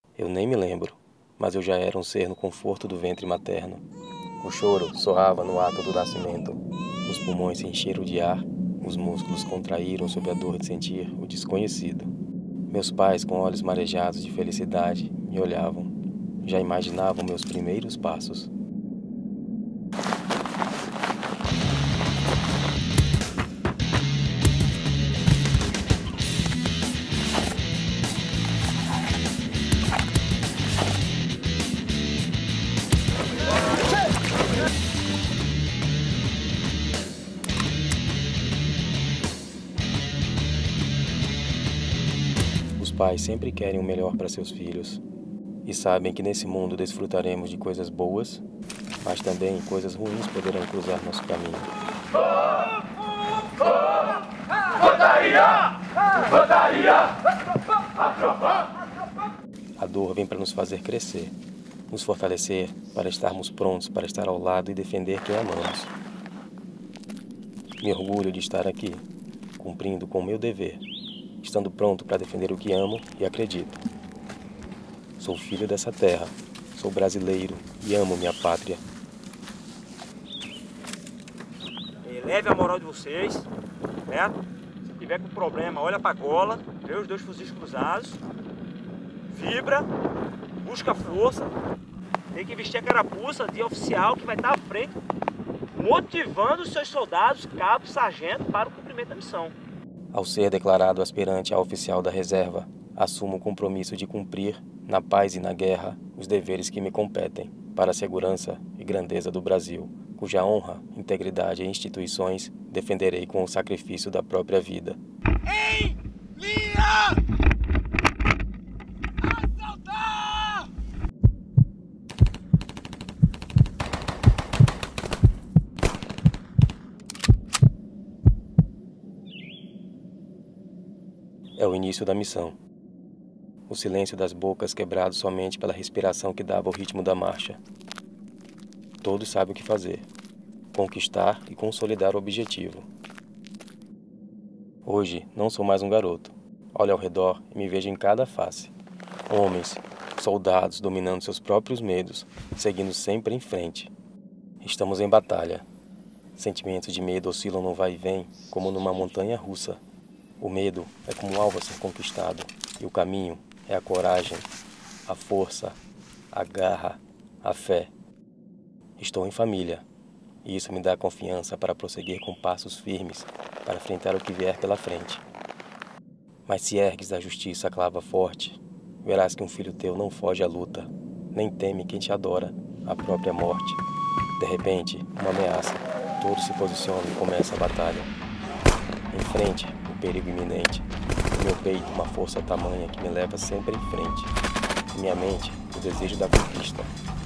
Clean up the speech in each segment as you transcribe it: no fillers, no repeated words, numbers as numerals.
Eu nem me lembro, mas eu já era um ser no conforto do ventre materno. O choro soava no ato do nascimento. Os pulmões se encheram de ar, os músculos contraíram sob a dor de sentir o desconhecido. Meus pais, com olhos marejados de felicidade, me olhavam. Já imaginavam meus primeiros passos. Os pais sempre querem o melhor para seus filhos e sabem que nesse mundo desfrutaremos de coisas boas, mas também coisas ruins poderão cruzar nosso caminho. A dor vem para nos fazer crescer, nos fortalecer para estarmos prontos para estar ao lado e defender quem amamos. Me orgulho de estar aqui, cumprindo com o meu dever, estando pronto para defender o que amo e acredito. Sou filho dessa terra, sou brasileiro e amo minha pátria. Eleve a moral de vocês, certo? Se tiver com problema, olha pra gola, vê os dois fuzis cruzados, vibra, busca força, tem que vestir a carapuça de oficial que vai estar à frente, motivando os seus soldados, cabos, sargento, para o cumprimento da missão. Ao ser declarado aspirante a oficial da reserva, assumo o compromisso de cumprir, na paz e na guerra, os deveres que me competem, para a segurança e grandeza do Brasil, cuja honra, integridade e instituições defenderei com o sacrifício da própria vida. Em linha! Assaltar! É o início da missão. O silêncio das bocas quebrado somente pela respiração que dava o ritmo da marcha. Todos sabem o que fazer. Conquistar e consolidar o objetivo. Hoje não sou mais um garoto. Olho ao redor e me vejo em cada face. Homens, soldados dominando seus próprios medos, seguindo sempre em frente. Estamos em batalha. Sentimentos de medo oscilam no vai e vem, como numa montanha russa. O medo é como um alvo a ser conquistado, e o caminho é a coragem, a força, a garra, a fé. Estou em família, e isso me dá confiança para prosseguir com passos firmes para enfrentar o que vier pela frente. Mas se ergues da justiça a clava forte, verás que um filho teu não foge à luta, nem teme quem te adora, a própria morte. De repente, uma ameaça, todos se posicionam e começa a batalha. Em frente, o perigo iminente. No meu peito, uma força tamanha que me leva sempre em frente. Em minha mente, o desejo da conquista.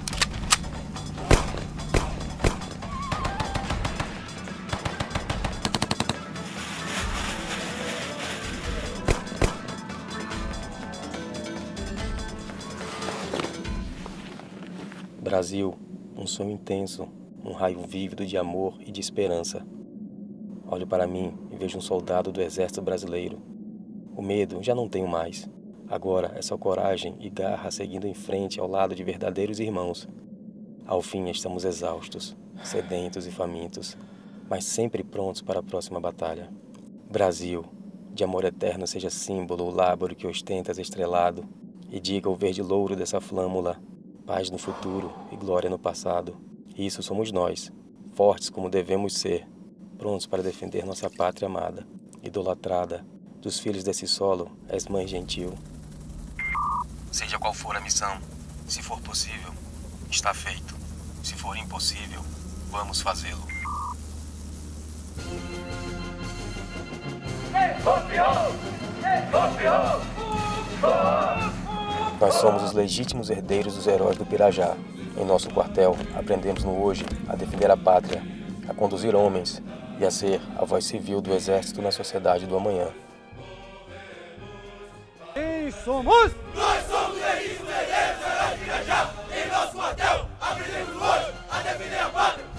Brasil, um sonho intenso, um raio vívido de amor e de esperança. Olho para mim e vejo um soldado do exército brasileiro. O medo já não tenho mais. Agora é só coragem e garra seguindo em frente ao lado de verdadeiros irmãos. Ao fim estamos exaustos, sedentos e famintos, mas sempre prontos para a próxima batalha. Brasil, de amor eterno seja símbolo o lábaro que ostentas estrelado, e diga o verde louro dessa flâmula, paz no futuro e glória no passado. Isso somos nós, fortes como devemos ser, prontos para defender nossa pátria amada, idolatrada. Dos filhos desse solo, és mãe gentil. Seja qual for a missão, se for possível, está feito. Se for impossível, vamos fazê-lo. Nós somos os legítimos herdeiros dos heróis do Pirajá. Em nosso quartel, aprendemos no hoje a defender a pátria, a conduzir homens e a ser a voz civil do exército na sociedade do amanhã. Quem somos? Nós somos legítimos herdeiros do Pirajá. Em nosso quartel, aprendemos hoje a defender a pátria.